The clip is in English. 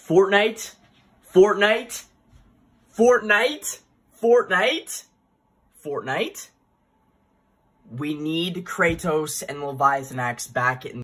Fortnite? Fortnite? Fortnite? Fortnite? Fortnite? We need Kratos and Leviathanax back in